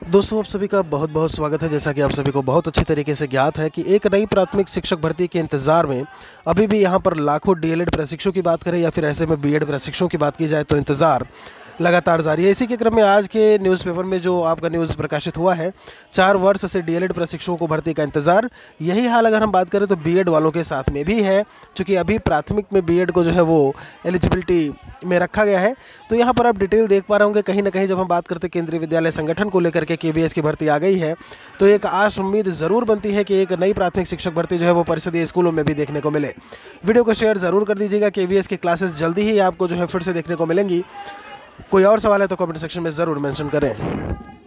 दोस्तों, आप सभी का बहुत बहुत स्वागत है। जैसा कि आप सभी को बहुत अच्छी तरीके से ज्ञात है कि एक नई प्राथमिक शिक्षक भर्ती के इंतज़ार में अभी भी यहाँ पर लाखों डीएलएड प्रशिक्षुओं की बात करें या फिर ऐसे में बीएड प्रशिक्षुओं की बात की जाए तो इंतज़ार लगातार जारी है। इसी के क्रम में आज के न्यूज़पेपर में जो आपका न्यूज़ प्रकाशित हुआ है, 4 वर्ष से डीएलएड प्रशिक्षुओं को भर्ती का इंतज़ार। यही हाल अगर हम बात करें तो बीएड वालों के साथ में भी है, क्योंकि अभी प्राथमिक में बीएड को जो है वो एलिजिबिलिटी में रखा गया है। तो यहाँ पर आप डिटेल देख पा रहे होंगे, कहीं ना कहीं जब हम बात करते हैं केंद्रीय विद्यालय संगठन को लेकर के केवीएस की भर्ती आ गई है, तो एक आश उम्मीद ज़रूर बनती है कि एक नई प्राथमिक शिक्षक भर्ती जो है वो परिषदीय स्कूलों में भी देखने को मिले। वीडियो को शेयर ज़रूर कर दीजिएगा। केवीएस की क्लासेस जल्दी ही आपको जो है फिर से देखने को मिलेंगी। कोई और सवाल है तो कमेंट सेक्शन में ज़रूर मेंशन करें।